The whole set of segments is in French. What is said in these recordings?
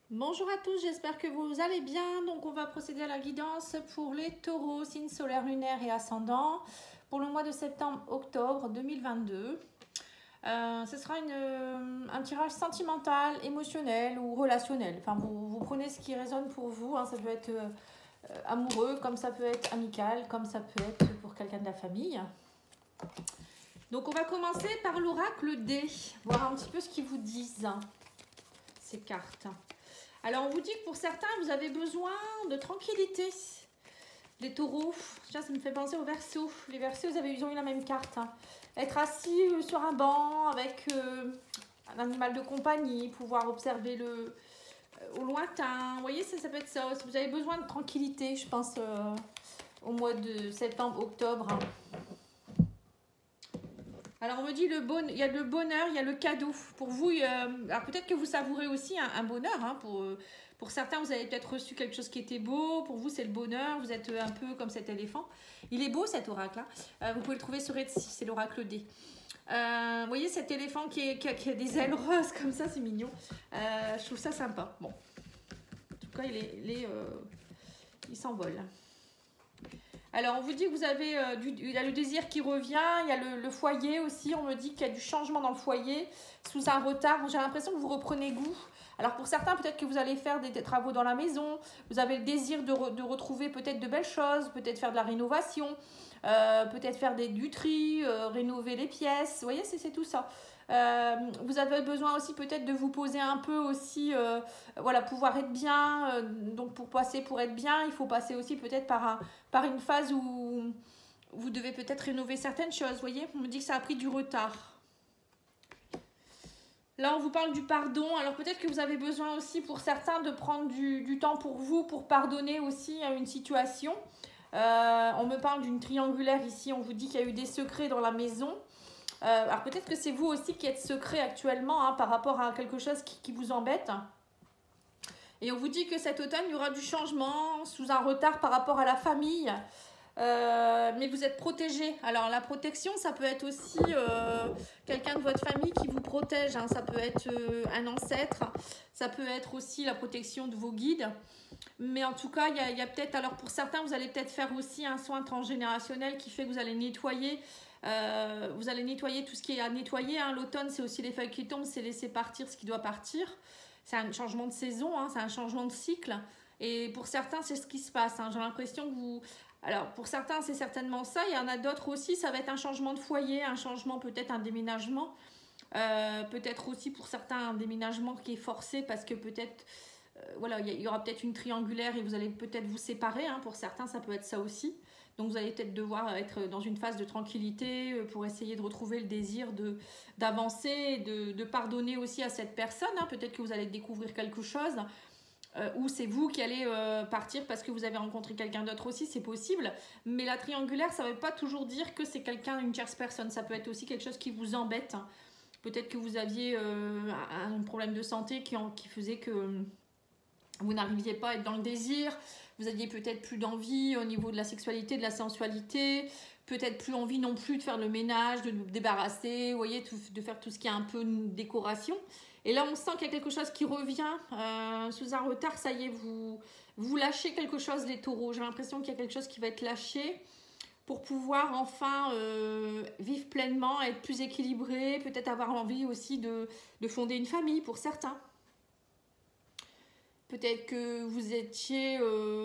Bonjour à tous, j'espère que vous allez bien. Donc on va procéder à la guidance pour les taureaux, signes solaires, lunaires et ascendants pour le mois de septembre-octobre 2022. Ce sera un tirage sentimental, émotionnel ou relationnel. Enfin, vous prenez ce qui résonne pour vous. Hein. Ça peut être amoureux, comme ça peut être amical, comme ça peut être pour quelqu'un de la famille. Donc on va commencer par l'oracle D, voir un petit peu ce qu'ils vous disent, ces cartes. Alors, on vous dit que pour certains, vous avez besoin de tranquillité. Les taureaux, tiens, ça me fait penser aux Verseaux. Les Verseaux, ils ont eu la même carte. Hein. Être assis sur un banc avec un animal de compagnie, pouvoir observer au lointain. Vous voyez, ça peut être ça. Si vous avez besoin de tranquillité, je pense, au mois de septembre, octobre. Hein. Alors, on me dit il y a le bonheur, il y a le cadeau. Pour vous, alors peut-être que vous savourez aussi un bonheur. Hein, pour certains, vous avez peut-être reçu quelque chose qui était beau. Pour vous, c'est le bonheur. Vous êtes un peu comme cet éléphant. Il est beau, cet oracle. Hein. Vous pouvez le trouver sur Etsy. C'est l'oracle D. Vous voyez cet éléphant qui a des ailes roses comme ça, c'est mignon. Je trouve ça sympa. Bon. En tout cas, il s'envole. Alors, on vous dit que vous avez il y a le désir qui revient, il y a le foyer aussi. On me dit qu'il y a du changement dans le foyer, sous un retard. J'ai l'impression que vous reprenez goût. Alors, pour certains, peut-être que vous allez faire des travaux dans la maison. Vous avez le désir de retrouver peut-être de belles choses, peut-être faire de la rénovation, peut-être faire du tri, rénover les pièces. Vous voyez, c'est tout ça. Vous avez besoin aussi peut-être de vous poser un peu aussi, voilà, pouvoir être bien. Donc pour être bien, il faut passer aussi peut-être par une phase où vous devez peut-être rénover certaines choses. Vous voyez, on me dit que ça a pris du retard. Là, on vous parle du pardon. Alors peut-être que vous avez besoin aussi pour certains de prendre du temps pour vous, pour pardonner aussi à une situation. On me parle d'une triangulaire ici. On vous dit qu'il y a eu des secrets dans la maison. Alors peut-être que c'est vous aussi qui êtes secret actuellement hein, par rapport à quelque chose qui vous embête. Et on vous dit que cet automne, il y aura du changement sous un retard par rapport à la famille. Mais vous êtes protégé. Alors la protection, ça peut être aussi quelqu'un de votre famille qui vous protège. Hein. Ça peut être un ancêtre. Ça peut être aussi la protection de vos guides. Mais en tout cas, il y a peut-être... Alors pour certains, vous allez peut-être faire aussi un soin transgénérationnel qui fait que vous allez nettoyer... vous allez nettoyer tout ce qui est à nettoyer. Hein. L'automne, c'est aussi les feuilles qui tombent, c'est laisser partir ce qui doit partir. C'est un changement de saison, hein, c'est un changement de cycle. Et pour certains, c'est ce qui se passe. Hein. J'ai l'impression que vous... Alors, pour certains, c'est certainement ça. Il y en a d'autres aussi, ça va être un changement de foyer, un changement, peut-être un déménagement. Peut-être aussi pour certains, un déménagement qui est forcé parce que peut-être... voilà, il y aura peut-être une triangulaire et vous allez peut-être vous séparer. Hein. Pour certains, ça peut être ça aussi. Donc vous allez peut-être devoir être dans une phase de tranquillité pour essayer de retrouver le désir d'avancer, de pardonner aussi à cette personne. Hein. Peut-être que vous allez découvrir quelque chose. Ou c'est vous qui allez partir parce que vous avez rencontré quelqu'un d'autre aussi, c'est possible. Mais la triangulaire, ça ne veut pas toujours dire que c'est quelqu'un, une tierce personne. Ça peut être aussi quelque chose qui vous embête. Hein. Peut-être que vous aviez un problème de santé qui faisait que vous n'arriviez pas à être dans le désir. Vous aviez peut-être plus d'envie au niveau de la sexualité, de la sensualité. Peut-être plus envie non plus de faire le ménage, de vous débarrasser, vous voyez, de faire tout ce qui est un peu une décoration. Et là, on sent qu'il y a quelque chose qui revient sous un retard. Ça y est, vous lâchez quelque chose, les taureaux. J'ai l'impression qu'il y a quelque chose qui va être lâché pour pouvoir enfin vivre pleinement, être plus équilibré, peut-être avoir envie aussi de fonder une famille pour certains. Peut-être que vous étiez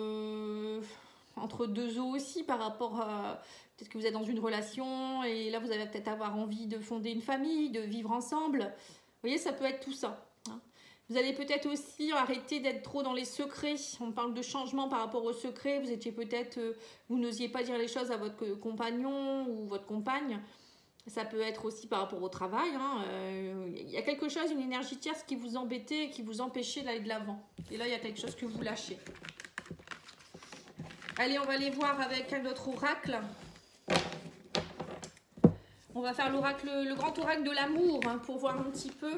entre deux eaux aussi par rapport à... Peut-être que vous êtes dans une relation et là, vous allez peut-être avoir envie de fonder une famille, de vivre ensemble. Vous voyez, ça peut être tout ça. Hein. Vous allez peut-être aussi arrêter d'être trop dans les secrets. On parle de changement par rapport aux secrets. Vous étiez peut-être... vous n'osiez pas dire les choses à votre compagnon ou votre compagne. Ça peut être aussi par rapport au travail. Hein. Y a quelque chose, une énergie tierce qui vous embêtait et qui vous empêchait d'aller de l'avant. Et là, il y a quelque chose que vous lâchez. Allez, on va aller voir avec un autre oracle. On va faire l'oracle, le grand oracle de l'amour, hein, pour voir un petit peu.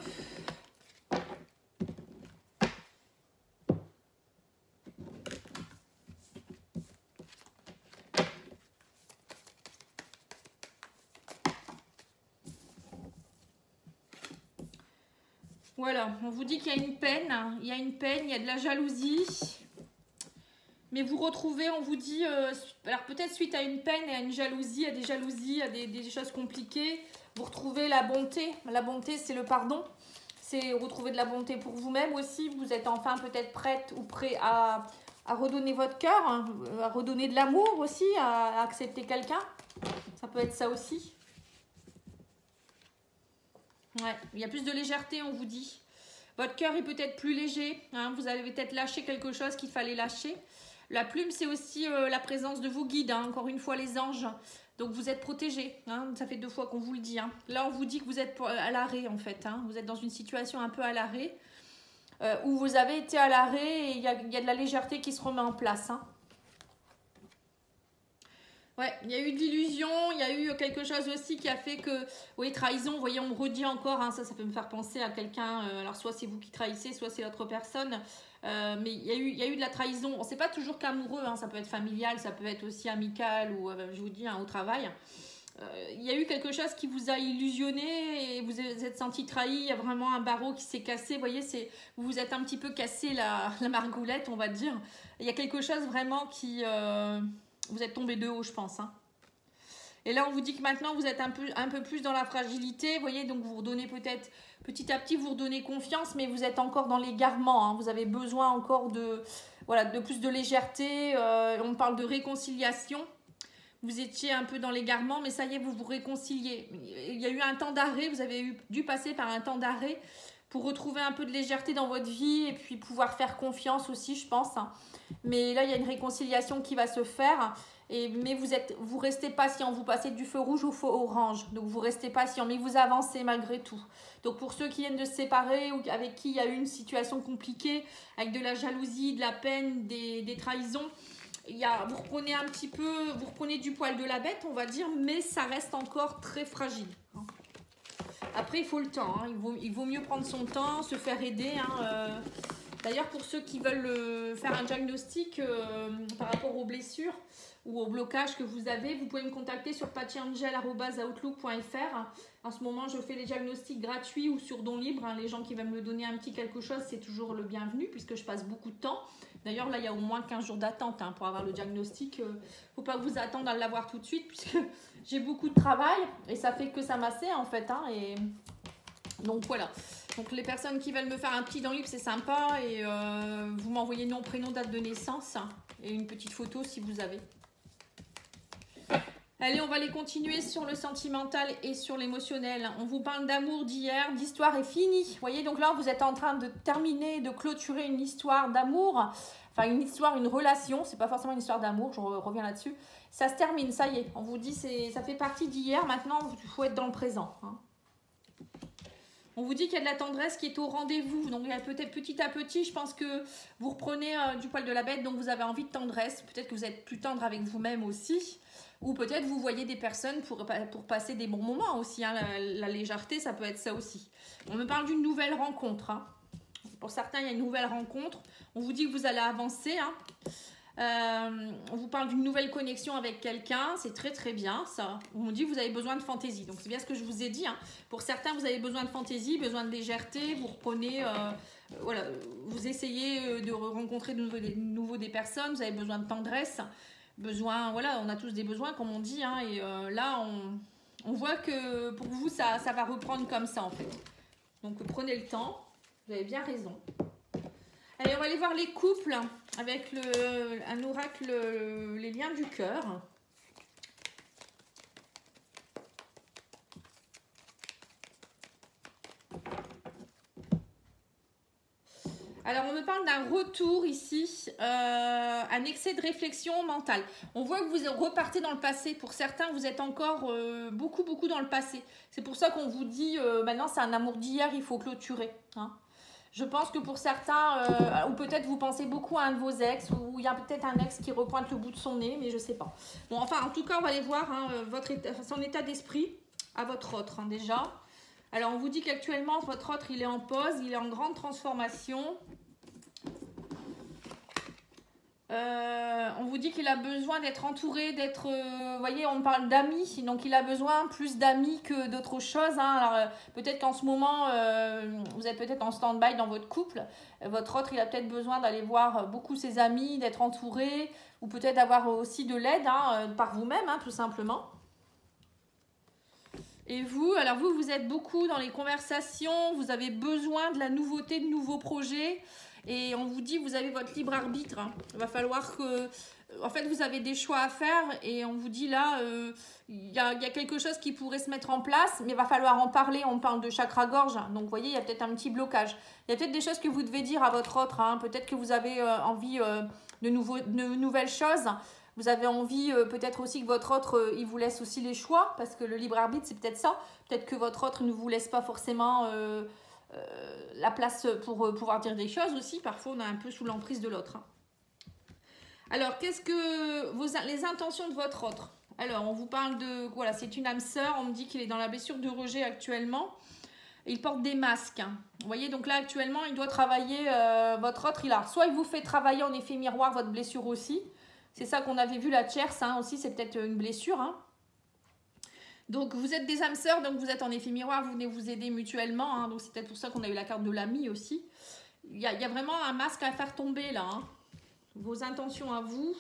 Voilà, on vous dit qu'il y a une peine, il y a une peine, il y a de la jalousie. Mais vous retrouvez, on vous dit, alors peut-être suite à une peine et à une jalousie, à des jalousies, à des choses compliquées, vous retrouvez la bonté. La bonté, c'est le pardon. C'est retrouver de la bonté pour vous-même aussi. Vous êtes enfin peut-être prête ou prêt à redonner votre cœur, hein, à redonner de l'amour aussi, à accepter quelqu'un. Ça peut être ça aussi. Ouais, il y a plus de légèreté, on vous dit. Votre cœur est peut-être plus léger. Hein, vous avez peut-être lâché quelque chose qu'il fallait lâcher. La plume, c'est aussi la présence de vos guides. Hein, encore une fois, les anges. Donc, vous êtes protégés. Hein, ça fait 2 fois qu'on vous le dit. Hein. Là, on vous dit que vous êtes à l'arrêt, en fait. Hein. Vous êtes dans une situation un peu à l'arrêt. Où vous avez été à l'arrêt et il y a de la légèreté qui se remet en place. Hein. Ouais, il y a eu de l'illusion, il y a eu quelque chose aussi qui a fait que, oui, trahison, vous voyez, on me redit encore, hein, ça peut me faire penser à quelqu'un, alors soit c'est vous qui trahissez, soit c'est l'autre personne, mais il y a eu de la trahison, c'est pas toujours qu'amoureux, hein, ça peut être familial, ça peut être aussi amical, ou je vous dis, hein, au travail. Il y a eu quelque chose qui vous a illusionné et vous êtes senti trahi, il y a vraiment un barreau qui s'est cassé, vous voyez, vous vous êtes un petit peu cassé la margoulette, on va dire. Il y a quelque chose vraiment qui... vous êtes tombé de haut, je pense. Hein. Et là, on vous dit que maintenant, vous êtes un peu plus dans la fragilité. Vous voyez, donc vous redonnez peut-être, petit à petit, vous redonnez confiance, mais vous êtes encore dans l'égarement. Hein. Vous avez besoin encore de plus de légèreté. On parle de réconciliation. Vous étiez un peu dans l'égarement, mais ça y est, vous vous réconciliez. Il y a eu un temps d'arrêt. Vous avez dû passer par un temps d'arrêt pour retrouver un peu de légèreté dans votre vie et puis pouvoir faire confiance aussi, je pense. Hein. Mais là, il y a une réconciliation qui va se faire. Mais vous restez patient, vous passez du feu rouge au feu orange. Donc, vous restez patient, mais vous avancez malgré tout. Donc, pour ceux qui viennent de se séparer ou avec qui il y a eu une situation compliquée, avec de la jalousie, de la peine, des trahisons, vous reprenez un petit peu, vous reprenez du poil de la bête, on va dire, mais ça reste encore très fragile. Après, il faut le temps. Hein. Il vaut mieux prendre son temps, se faire aider. Hein. D'ailleurs, pour ceux qui veulent faire un diagnostic par rapport aux blessures ou aux blocages que vous avez, vous pouvez me contacter sur pattyangel@outlook.fr. En ce moment, je fais les diagnostics gratuits ou sur don libre. Hein. Les gens qui veulent me donner un petit quelque chose, c'est toujours le bienvenu puisque je passe beaucoup de temps. D'ailleurs, là, il y a au moins 15 jours d'attente hein, pour avoir le diagnostic. Il ne faut pas vous attendre à l'avoir tout de suite puisque j'ai beaucoup de travail et ça fait que ça m'assait en fait. Hein, et donc, voilà. Donc, les personnes qui veulent me faire un petit don libre, c'est sympa. Et vous m'envoyez nom, prénom, date de naissance et une petite photo si vous avez. Allez, on va les continuer sur le sentimental et sur l'émotionnel. On vous parle d'amour d'hier, d'histoire est finie. Vous voyez, donc là, vous êtes en train de terminer, de clôturer une histoire d'amour. Enfin, une histoire, une relation. C'est pas forcément une histoire d'amour, je reviens là-dessus. Ça se termine, ça y est. On vous dit, ça fait partie d'hier. Maintenant, il faut être dans le présent. Hein. On vous dit qu'il y a de la tendresse qui est au rendez-vous. Donc, peut-être petit à petit, je pense que vous reprenez du poil de la bête. Donc, vous avez envie de tendresse. Peut-être que vous êtes plus tendre avec vous-même aussi. Ou peut-être vous voyez des personnes pour passer des bons moments aussi. Hein. La légèreté, ça peut être ça aussi. On me parle d'une nouvelle rencontre. Hein. Pour certains, il y a une nouvelle rencontre. On vous dit que vous allez avancer. Hein. On vous parle d'une nouvelle connexion avec quelqu'un. C'est très très bien ça. On vous dit que vous avez besoin de fantaisie. Donc c'est bien ce que je vous ai dit. Hein. Pour certains, vous avez besoin de fantaisie, besoin de légèreté. Vous reprenez... voilà, vous essayez de rencontrer de nouveau des personnes. Vous avez besoin de tendresse. Besoin, voilà, on a tous des besoins comme on dit, hein, et là on voit que pour vous ça va reprendre comme ça en fait. Donc prenez le temps, vous avez bien raison. Allez, on va aller voir les couples avec un oracle, les liens du cœur. Alors, on me parle d'un retour ici, un excès de réflexion mentale. On voit que vous repartez dans le passé. Pour certains, vous êtes encore beaucoup dans le passé. C'est pour ça qu'on vous dit, maintenant, c'est un amour d'hier, il faut clôturer. Hein. Je pense que pour certains, ou peut-être vous pensez beaucoup à un de vos ex, ou il y a peut-être un ex qui repointe le bout de son nez, mais je ne sais pas. Bon, enfin, en tout cas, on va aller voir hein, son état d'esprit à votre autre, hein, déjà. Alors, on vous dit qu'actuellement, votre autre, il est en pause, il est en grande transformation. On vous dit qu'il a besoin d'être entouré, d'être, vous voyez, on parle d'amis, donc il a besoin plus d'amis que d'autres choses. Hein. Alors peut-être qu'en ce moment, vous êtes peut-être en stand-by dans votre couple. Votre autre, il a peut-être besoin d'aller voir beaucoup ses amis, d'être entouré, ou peut-être d'avoir aussi de l'aide hein, par vous-même, hein, tout simplement. Et vous, alors vous êtes beaucoup dans les conversations, vous avez besoin de la nouveauté, de nouveaux projets. Et on vous dit, vous avez votre libre arbitre. Hein. Il va falloir que... En fait, vous avez des choix à faire et on vous dit là, il y a quelque chose qui pourrait se mettre en place, mais il va falloir en parler. On parle de chakra-gorge. Donc, vous voyez, il y a peut-être un petit blocage. Il y a peut-être des choses que vous devez dire à votre autre. Hein. Peut-être que vous avez envie de nouvelles choses. Vous avez envie peut-être aussi que votre autre, il vous laisse aussi les choix. Parce que le libre arbitre, c'est peut-être ça. Peut-être que votre autre ne vous laisse pas forcément... la place pour pouvoir dire des choses aussi. Parfois, on est un peu sous l'emprise de l'autre. Hein. Alors, qu'est-ce que les intentions de votre autre? Alors, on vous parle de... Voilà, c'est une âme sœur. On me dit qu'il est dans la blessure de rejet actuellement. Il porte des masques. Hein. Vous voyez, donc là, actuellement, il doit travailler... votre autre, soit il vous fait travailler en effet miroir votre blessure aussi. C'est ça qu'on avait vu, la tierce hein, aussi. C'est peut-être une blessure, hein. Donc, vous êtes des âmes sœurs, donc vous êtes en effet miroir, vous venez vous aider mutuellement. Hein, donc, c'est peut-être pour ça qu'on a eu la carte de l'ami aussi. Il y a vraiment un masque à faire tomber là. Hein. Vos intentions à vous.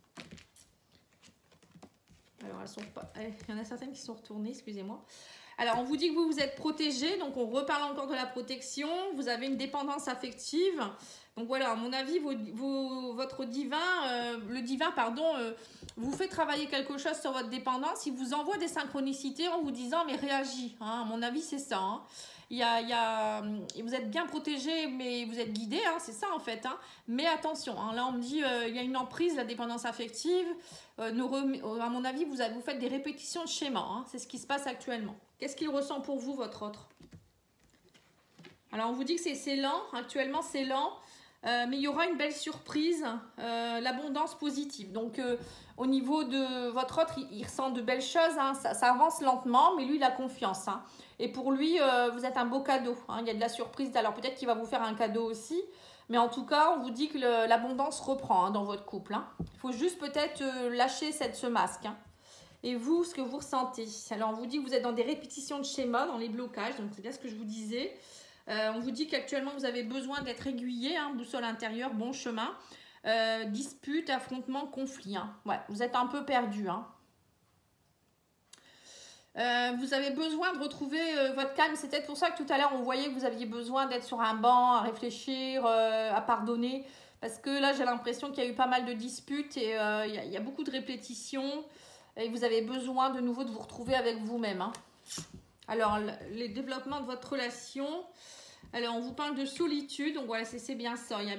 Alors, elles sont pas... Il y en a certaines qui sont retournées, excusez-moi. Alors, on vous dit que vous êtes protégé. Donc, on reparle encore de la protection. Vous avez une dépendance affective. Donc, voilà, à mon avis, votre divin, le divin, pardon, vous fait travailler quelque chose sur votre dépendance. Il vous envoie des synchronicités en vous disant, mais réagis. Hein, à mon avis, c'est ça. Hein. Vous êtes bien protégé, mais vous êtes guidé, hein, c'est ça en fait. Hein. Mais attention, hein, là on me dit il y a une emprise, la dépendance affective. À mon avis, vous faites des répétitions de schémas. Hein, c'est ce qui se passe actuellement. Qu'est-ce qu'il ressent pour vous, votre autre? Alors on vous dit que c'est lent, actuellement c'est lent. Mais il y aura une belle surprise, l'abondance positive. Donc, au niveau de votre autre, il ressent de belles choses. Hein, ça avance lentement, mais lui, il a confiance. Hein. Et pour lui, vous êtes un beau cadeau. Hein, il y a de la surprise. Alors, peut-être qu'il va vous faire un cadeau aussi. Mais en tout cas, on vous dit que l'abondance reprend hein, dans votre couple. Hein. Il faut juste peut-être lâcher ce masque. Hein. Et vous, ce que vous ressentez. Alors, on vous dit que vous êtes dans des répétitions de schémas, dans les blocages. Donc, c'est bien ce que je vous disais. On vous dit qu'actuellement vous avez besoin d'être aiguillé, hein, boussole intérieure, bon chemin, dispute, affrontement, conflit. Hein. Ouais, vous êtes un peu perdu. Hein. Vous avez besoin de retrouver votre calme. C'est peut-être pour ça que tout à l'heure on voyait que vous aviez besoin d'être sur un banc, à réfléchir, à pardonner. Parce que là j'ai l'impression qu'il y a eu pas mal de disputes et il y a beaucoup de répétitions. Et vous avez besoin de nouveau de vous retrouver avec vous-même. Hein. Alors, les développements de votre relation. Alors, on vous parle de solitude. Donc, voilà, c'est bien ça. Il y a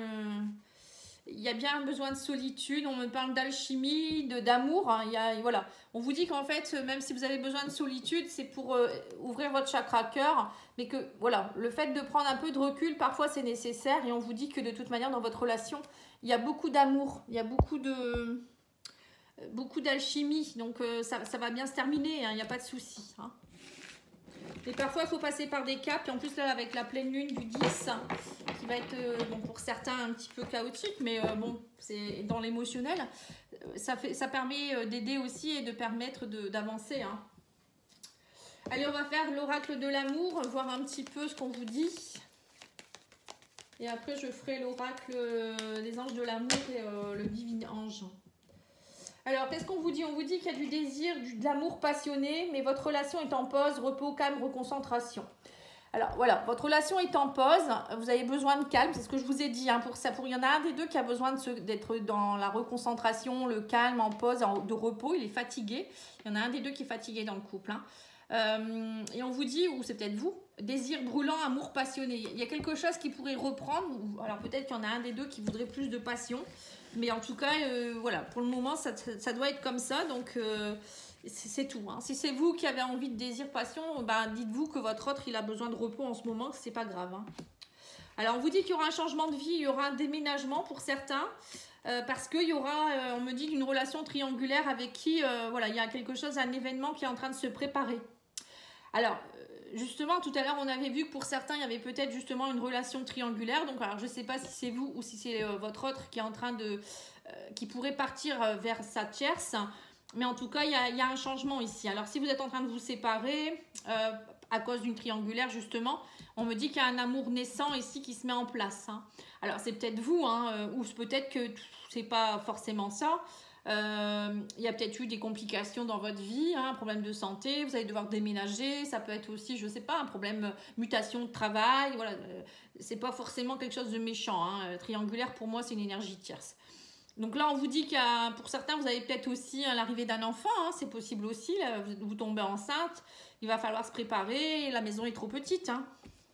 bien un besoin de solitude. On me parle d'alchimie, d'amour. Hein. Voilà. On vous dit qu'en fait, même si vous avez besoin de solitude, c'est pour ouvrir votre chakra cœur. Mais que, voilà, le fait de prendre un peu de recul, parfois, c'est nécessaire. Et on vous dit que de toute manière, dans votre relation, il y a beaucoup d'amour. Il y a beaucoup d'alchimie. Donc, ça va bien se terminer. Hein. Il n'y a pas de souci. Hein. Et parfois, il faut passer par des caps. Et en plus, là, avec la pleine lune du 10, qui va être, bon, pour certains, un petit peu chaotique, mais bon, c'est dans l'émotionnel. Ça permet d'aider aussi et de permettre d'avancer. Hein. Allez, on va faire l'oracle de l'amour, voir un petit peu ce qu'on vous dit. Et après, je ferai l'oracle des anges de l'amour et le divin ange. Alors, qu'est-ce qu'on vous dit? On vous dit qu'il y a du désir, de l'amour passionné, mais votre relation est en pause, repos, calme, reconcentration. Alors, voilà, votre relation est en pause, vous avez besoin de calme, c'est ce que je vous ai dit. Hein, il y en a un des deux qui a besoin d'être dans la reconcentration, le calme, en pause, de repos, il est fatigué. Il y en a un des deux qui est fatigué dans le couple. Hein. Et on vous dit, ou c'est peut-être vous, désir brûlant, amour passionné. Il y a quelque chose qui pourrait reprendre, alors peut-être qu'il y en a un des deux qui voudrait plus de passion. Mais en tout cas, voilà, pour le moment, ça doit être comme ça. Donc, c'est tout. Hein. Si c'est vous qui avez envie de désir, passion, ben, dites-vous que votre autre, il a besoin de repos en ce moment, que c'est pas grave. Hein. Alors, on vous dit qu'il y aura un changement de vie, il y aura un déménagement pour certains. Parce qu'il y aura, on me dit, une relation triangulaire avec qui, voilà, il y a quelque chose, un événement qui est en train de se préparer. Alors, justement, tout à l'heure, on avait vu que pour certains, il y avait peut-être justement une relation triangulaire. Donc, alors, je ne sais pas si c'est vous ou si c'est votre autre qui est en train de... qui pourrait partir vers sa tierce. Mais en tout cas, il y a un changement ici. Alors, si vous êtes en train de vous séparer à cause d'une triangulaire, justement, on me dit qu'il y a un amour naissant ici qui se met en place. Hein. Alors, c'est peut-être vous, hein, ou peut-être que c'est pas forcément ça. Il y a peut-être eu des complications dans votre vie, hein, un problème de santé, vous allez devoir déménager, ça peut être aussi, je sais pas, un problème mutation de travail, voilà, c'est pas forcément quelque chose de méchant, hein. Triangulaire pour moi c'est une énergie tierce. Donc là on vous dit que pour certains vous avez peut-être aussi l'arrivée d'un enfant, hein, c'est possible aussi, là, vous tombez enceinte, il va falloir se préparer, la maison est trop petite, hein.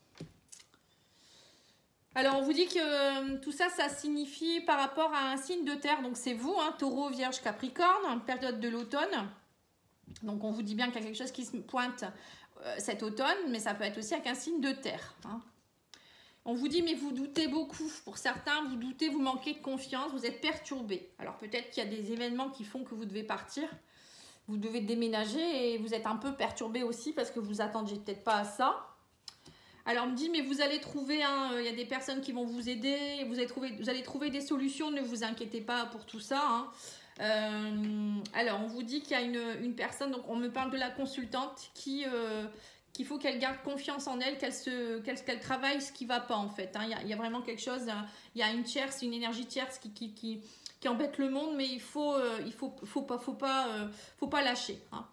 Alors, on vous dit que tout ça, ça signifie par rapport à un signe de terre. Donc, c'est vous, hein, Taureau, Vierge, Capricorne, période de l'automne. Donc, on vous dit bien qu'il y a quelque chose qui se pointe cet automne, mais ça peut être aussi avec un signe de terre. Hein. On vous dit, mais vous doutez beaucoup. Pour certains, vous doutez, vous manquez de confiance, vous êtes perturbé. Alors, peut-être qu'il y a des événements qui font que vous devez partir. Vous devez déménager et vous êtes un peu perturbé aussi parce que vous attendiez peut-être pas à ça. Alors, on me dit, mais vous allez trouver, il y a des personnes qui vont vous aider, vous allez trouver des solutions, ne vous inquiétez pas pour tout ça. Hein. Alors, on vous dit qu'il y a une personne, donc on me parle de la consultante qu'il faut qu'elle garde confiance en elle, qu'elle travaille ce qui ne va pas en fait. Hein. Il y a vraiment quelque chose, il y a une tierce, une énergie tierce qui embête le monde, mais il faut pas lâcher. Hein.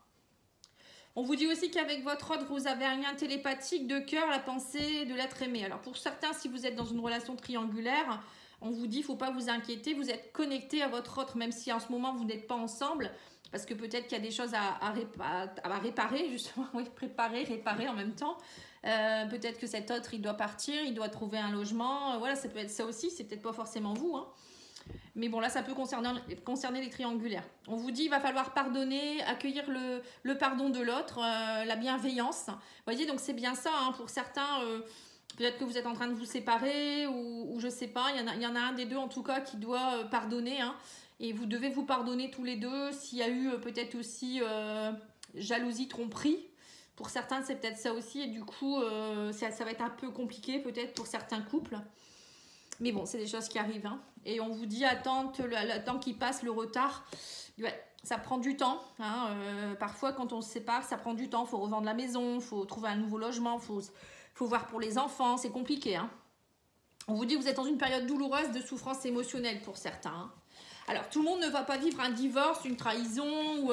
On vous dit aussi qu'avec votre autre, vous avez un lien télépathique de cœur, la pensée de l'être aimé. Alors pour certains, si vous êtes dans une relation triangulaire, on vous dit, il ne faut pas vous inquiéter, vous êtes connecté à votre autre, même si en ce moment, vous n'êtes pas ensemble, parce que peut-être qu'il y a des choses à réparer, justement, oui, réparer en même temps. Peut-être que cet autre, il doit partir, il doit trouver un logement, voilà, ça peut être ça aussi, c'est peut-être pas forcément vous, hein. Mais bon, là, ça peut concerner les triangulaires. On vous dit, il va falloir pardonner, accueillir le pardon de l'autre, la bienveillance. Vous voyez, donc c'est bien ça. Hein, pour certains, peut-être que vous êtes en train de vous séparer ou je ne sais pas. Il y en a un des deux, en tout cas, qui doit pardonner. Hein, et vous devez vous pardonner tous les deux. S'il y a eu peut-être aussi jalousie, tromperie. Pour certains, c'est peut-être ça aussi. Et du coup, ça va être un peu compliqué peut-être pour certains couples. Mais bon, c'est des choses qui arrivent. Hein. Et on vous dit, attends, le temps qui passe, le retard, ouais, ça prend du temps. Hein. Parfois, quand on se sépare, ça prend du temps. Il faut revendre la maison, il faut trouver un nouveau logement, il faut voir pour les enfants. C'est compliqué. Hein. On vous dit que vous êtes dans une période douloureuse de souffrance émotionnelle pour certains. Hein. Alors, tout le monde ne va pas vivre un divorce, une trahison,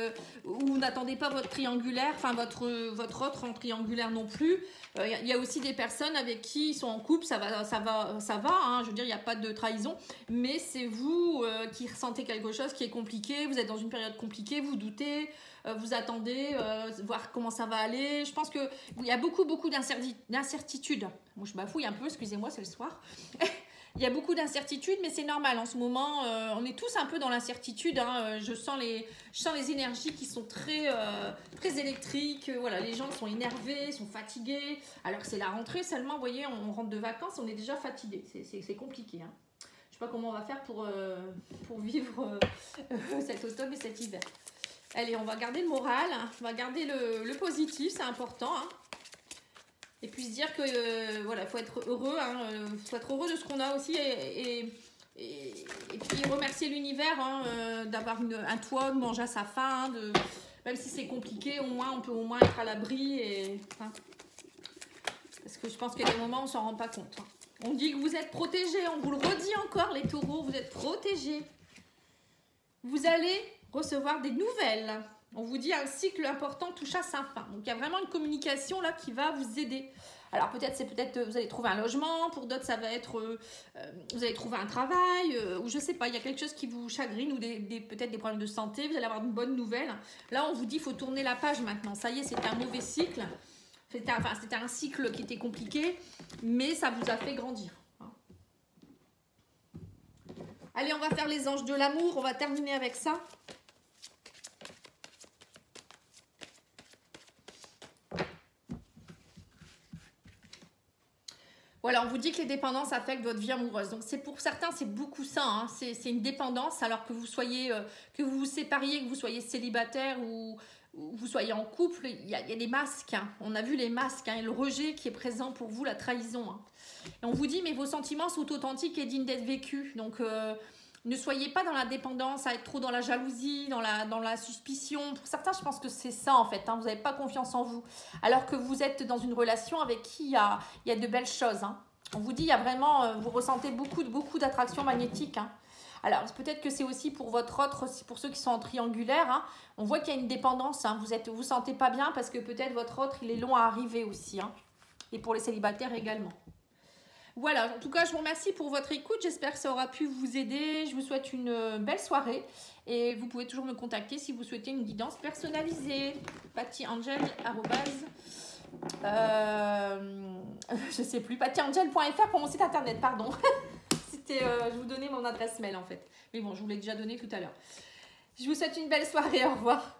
ou n'attendez pas votre triangulaire, enfin votre autre en triangulaire non plus. Il y a aussi des personnes avec qui ils sont en couple, ça va, hein, je veux dire, il n'y a pas de trahison, mais c'est vous qui ressentez quelque chose qui est compliqué, vous êtes dans une période compliquée, vous doutez, vous attendez, voir comment ça va aller. Je pense qu'il y a beaucoup d'incertitudes. Moi, je bafouille un peu, excusez-moi, c'est le soir. Il y a beaucoup d'incertitudes, mais c'est normal. En ce moment, on est tous un peu dans l'incertitude. Hein. Je sens les énergies qui sont très électriques. Voilà, les gens sont énervés, sont fatigués. Alors que c'est la rentrée seulement, vous voyez, on rentre de vacances, on est déjà fatigué. C'est compliqué. Hein. Je ne sais pas comment on va faire pour vivre cet automne et cet hiver. Allez, on va garder le moral, on va garder le positif, c'est important. Hein. Et puis se dire que voilà, il faut être heureux, faut être heureux de ce qu'on a aussi et puis remercier l'univers d'avoir un toit, de manger à sa faim, même si c'est compliqué, au moins on peut au moins être à l'abri parce que je pense qu'il y a des moments où on s'en rend pas compte. Hein. On dit que vous êtes protégés, on vous le redit encore les taureaux, vous êtes protégés. Vous allez recevoir des nouvelles. On vous dit un cycle important touche à sa fin. Donc il y a vraiment une communication là qui va vous aider. Alors peut-être vous allez trouver un logement, pour d'autres ça va être vous allez trouver un travail, ou je sais pas, il y a quelque chose qui vous chagrine ou peut-être des problèmes de santé, vous allez avoir une bonne nouvelle. Là on vous dit il faut tourner la page maintenant. Ça y est, c'était un mauvais cycle. C'était un cycle qui était compliqué, mais ça vous a fait grandir. Allez, on va faire les anges de l'amour, on va terminer avec ça. Voilà, on vous dit que les dépendances affectent votre vie amoureuse. Donc, pour certains, c'est beaucoup ça. Hein. C'est une dépendance, alors que vous vous sépariez, que vous soyez célibataire ou vous soyez en couple, il y a des masques. Hein. On a vu les masques, hein, et le rejet qui est présent pour vous, la trahison. Hein. Et on vous dit, mais vos sentiments sont authentiques et dignes d'être vécus. Donc, ne soyez pas dans la dépendance, à être trop dans la jalousie, dans la suspicion. Pour certains, je pense que c'est ça en fait. Hein. Vous n'avez pas confiance en vous. Alors que vous êtes dans une relation avec qui il y a de belles choses. Hein. On vous dit, il y a vraiment, vous ressentez beaucoup d'attraction magnétique. Hein. Alors, peut-être que c'est aussi pour votre autre, pour ceux qui sont en triangulaire. Hein. On voit qu'il y a une dépendance. Hein. Vous sentez pas bien parce que peut-être votre autre, il est long à arriver aussi. Hein. Et pour les célibataires également. Voilà, en tout cas, je vous remercie pour votre écoute. J'espère que ça aura pu vous aider. Je vous souhaite une belle soirée. Et vous pouvez toujours me contacter si vous souhaitez une guidance personnalisée. pattyangel, je sais plus, pattyangel.fr pour mon site internet, pardon. Je vous donnais mon adresse mail en fait. Mais bon, je vous l'ai déjà donné tout à l'heure. Je vous souhaite une belle soirée. Au revoir.